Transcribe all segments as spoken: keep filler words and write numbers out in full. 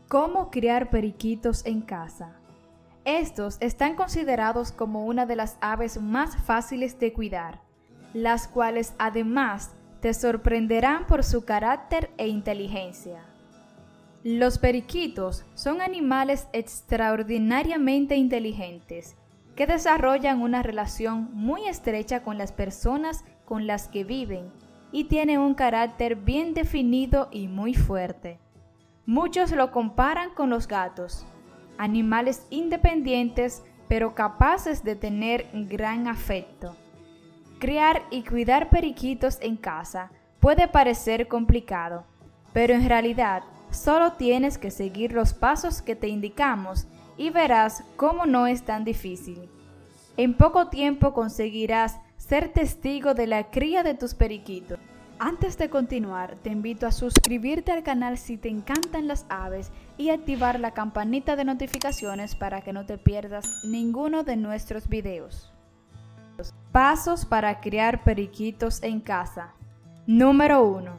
¿Cómo criar periquitos en casa? Estos están considerados como una de las aves más fáciles de cuidar, las cuales además te sorprenderán por su carácter e inteligencia. Los periquitos son animales extraordinariamente inteligentes que desarrollan una relación muy estrecha con las personas con las que viven y tienen un carácter bien definido y muy fuerte. Muchos lo comparan con los gatos, animales independientes pero capaces de tener gran afecto. Criar y cuidar periquitos en casa puede parecer complicado, pero en realidad solo tienes que seguir los pasos que te indicamos y verás cómo no es tan difícil. En poco tiempo conseguirás ser testigo de la cría de tus periquitos. Antes de continuar, te invito a suscribirte al canal si te encantan las aves y activar la campanita de notificaciones para que no te pierdas ninguno de nuestros videos. Pasos para criar periquitos en casa. Número uno.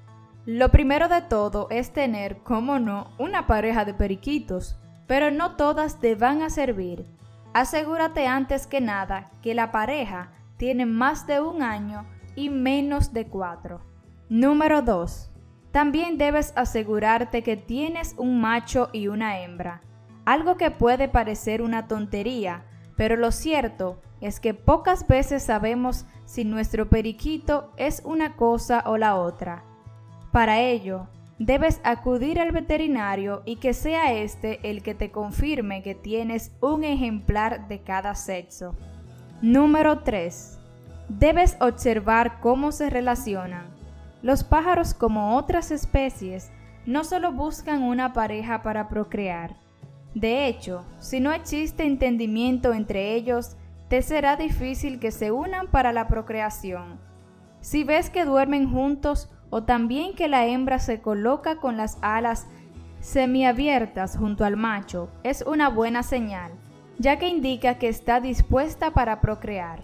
Lo primero de todo es tener, como no, una pareja de periquitos, pero no todas te van a servir. Asegúrate antes que nada que la pareja tiene más de un año y menos de cuatro. Número dos. También debes asegurarte que tienes un macho y una hembra, algo que puede parecer una tontería, pero lo cierto es que pocas veces sabemos si nuestro periquito es una cosa o la otra. Para ello, debes acudir al veterinario y que sea este el que te confirme que tienes un ejemplar de cada sexo. Número tres. Debes observar cómo se relacionan. Los pájaros, como otras especies, no solo buscan una pareja para procrear. De hecho, si no existe entendimiento entre ellos, te será difícil que se unan para la procreación. Si ves que duermen juntos o también que la hembra se coloca con las alas semiabiertas junto al macho, es una buena señal, ya que indica que está dispuesta para procrear.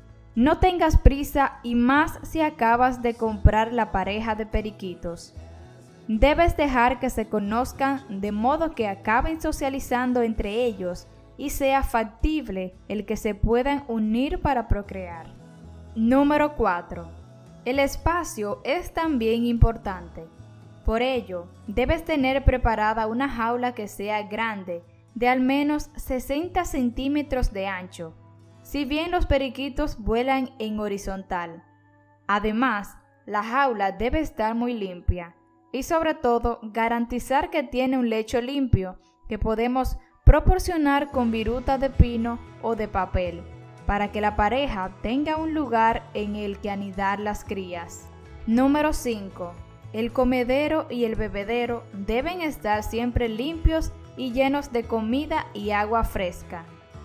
No tengas prisa y más si acabas de comprar la pareja de periquitos. Debes dejar que se conozcan de modo que acaben socializando entre ellos y sea factible el que se puedan unir para procrear. Número cuatro. El espacio es también importante. Por ello, debes tener preparada una jaula que sea grande, de al menos sesenta centímetros de ancho, si bien los periquitos vuelan en horizontal. Además, la jaula debe estar muy limpia y sobre todo garantizar que tiene un lecho limpio que podemos proporcionar con viruta de pino o de papel, para que la pareja tenga un lugar en el que anidar las crías. Número cinco. El comedero y el bebedero deben estar siempre limpios y llenos de comida y agua fresca.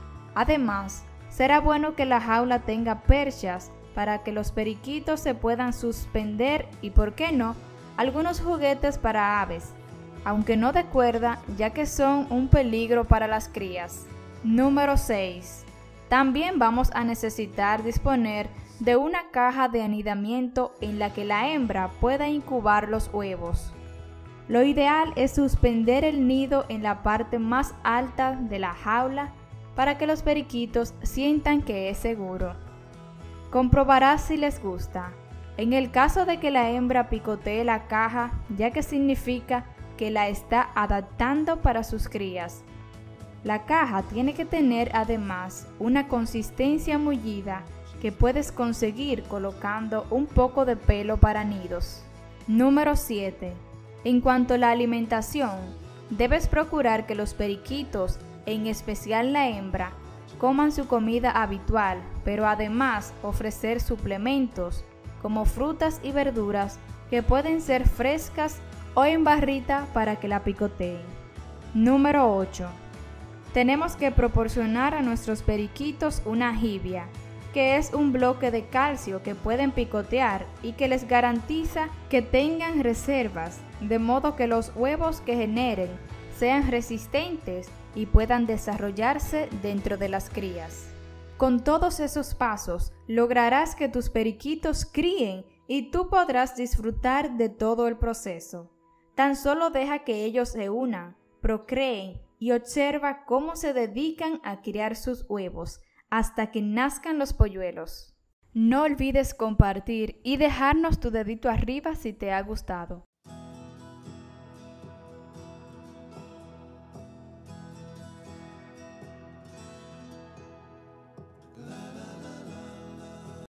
Además, será bueno que la jaula tenga perchas para que los periquitos se puedan suspender y, por qué no, algunos juguetes para aves, aunque no de cuerda, ya que son un peligro para las crías. Número seis. También vamos a necesitar disponer de una caja de anidamiento en la que la hembra pueda incubar los huevos. Lo ideal es suspender el nido en la parte más alta de la jaula para que los periquitos sientan que es seguro. Comprobarás si les gusta. En el caso de que la hembra picotee la caja, ya que significa que la está adaptando para sus crías. La caja tiene que tener además una consistencia mullida que puedes conseguir colocando un poco de pelo para nidos. Número siete. En cuanto a la alimentación, debes procurar que los periquitos, en especial la hembra, coman su comida habitual, pero además ofrecer suplementos como frutas y verduras que pueden ser frescas o en barrita para que la picoteen. Número ocho. Tenemos que proporcionar a nuestros periquitos una jibia, que es un bloque de calcio que pueden picotear y que les garantiza que tengan reservas, de modo que los huevos que generen sean resistentes y puedan desarrollarse dentro de las crías. Con todos esos pasos, lograrás que tus periquitos críen y tú podrás disfrutar de todo el proceso. Tan solo deja que ellos se unan, procreen y observa cómo se dedican a criar sus huevos hasta que nazcan los polluelos. No olvides compartir y dejarnos tu dedito arriba si te ha gustado.